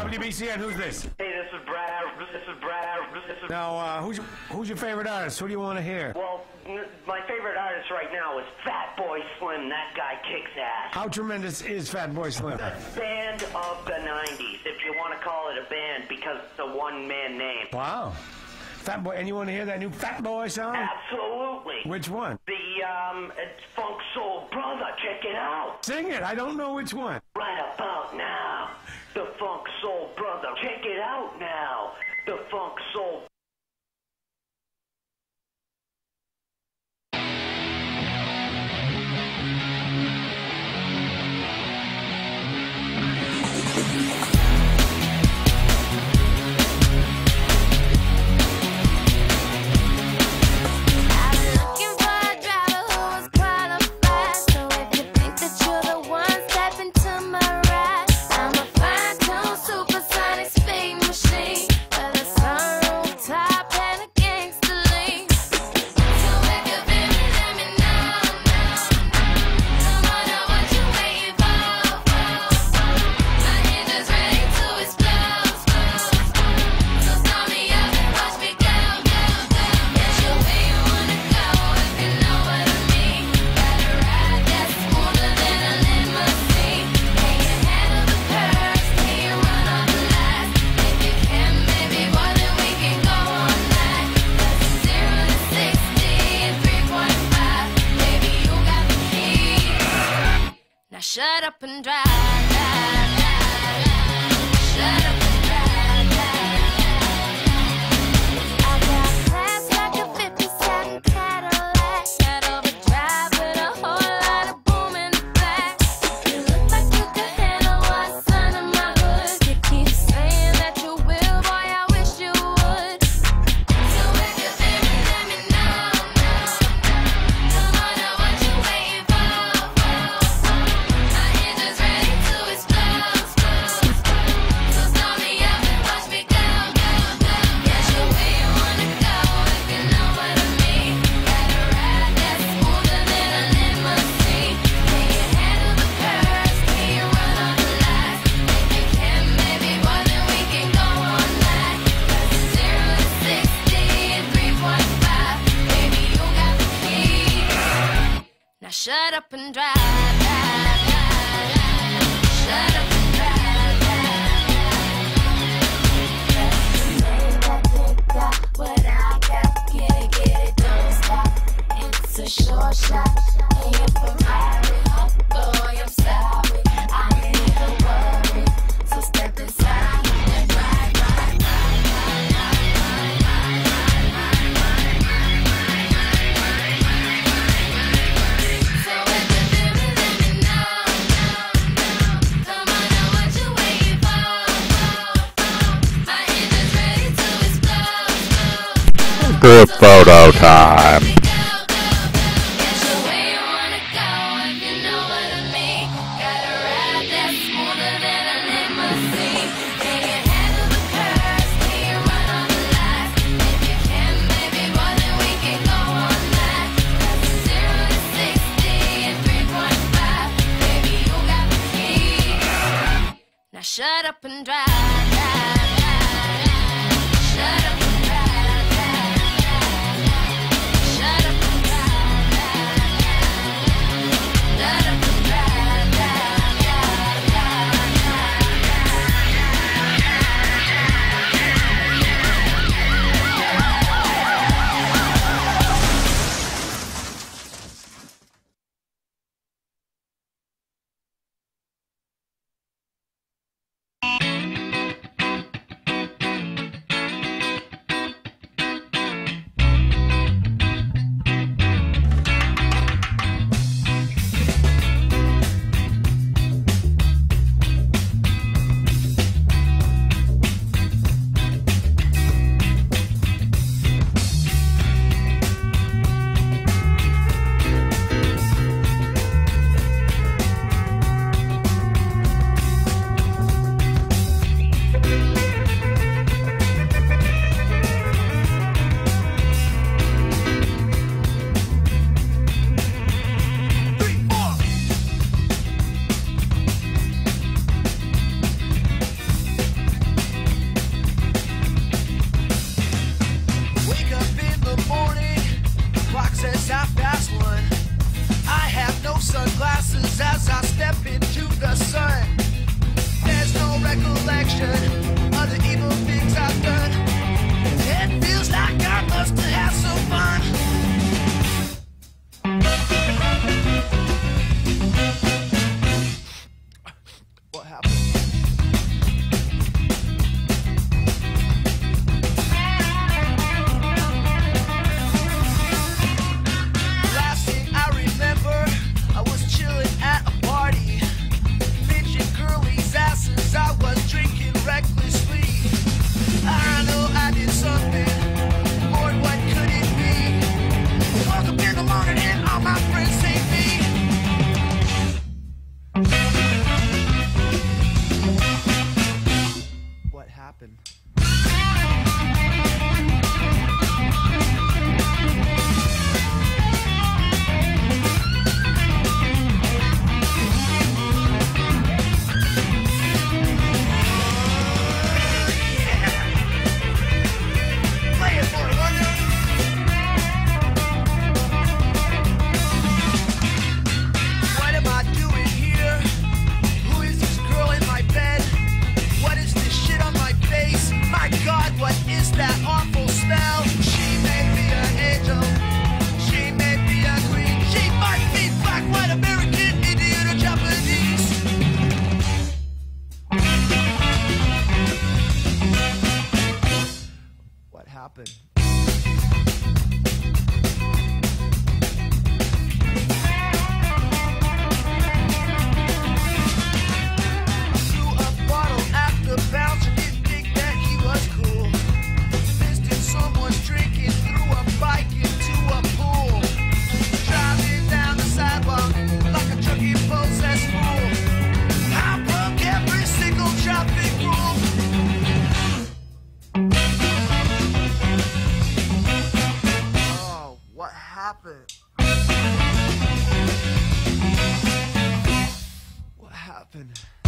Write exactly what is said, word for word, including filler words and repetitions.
W B C N, who's this? Hey, this is Brad. This is Brad. This is... Now, uh, who's, who's your favorite artist? Who do you want to hear? Well, my favorite artist right now is Fatboy Slim. That guy kicks ass. How tremendous is Fatboy Slim? The band of the nineties, if you want to call it a band, because it's a one-man name. Wow. Fatboy, and you want to hear that new Fatboy song? Absolutely. Which one? The, um, it's Funk Soul Brother. Check it out. Sing it. I don't know which one. Right about now. The Funk Soul Brother. Check it out now. The Funk Soul Shut up and drive, drive, drive, drive. Shut up and drive, drive, drive. I got class like a fifty-seven Cadillac. Got overdrive with a whole lot of boom in the back. You look like you could handle what's under my hood. You keep saying that you will, boy, I wish you would. So if you feel me, let me know, know. Come on, now what you waiting for? Shut up and drive, drive, drive, drive. Shut up and drive, drive, drive. That dick got what I got. Get it, get it, don't stop. It's a short shot. And you're Ferrari. Oh boy, I'm sorry. I ain't even worried. So step inside and drive, drive, drive, drive, drive, drive, Good photo time. Now shut up and drive, drive, drive, drive. Shut up. off sunglasses as I step into the sun. There's no recollection of the evil things I've done. It feels like I must have had some fun. What happened? Last thing I remember, I was chilling at a party, bitching girlies' asses. I was drinking recklessly. I know I did something. Lord, what could it be? Woke up in the morning and all my friends hate me. What happened? Play it for it, wonder. What am I doing here? Who is this girl in my bed? What is this shit on my face? My God, what is that awful smell? She may be an angel. She may be a queen. She might be black, white, American, Indian, or Japanese. What happened? Threw a bottle at the bouncer, didn't think that he was cool. Fisted someone's drinking, threw a bike into a pool. Driving down the sidewalk like a drunken possessed fool. I broke every single traffic rule. Oh, what happened? What happened?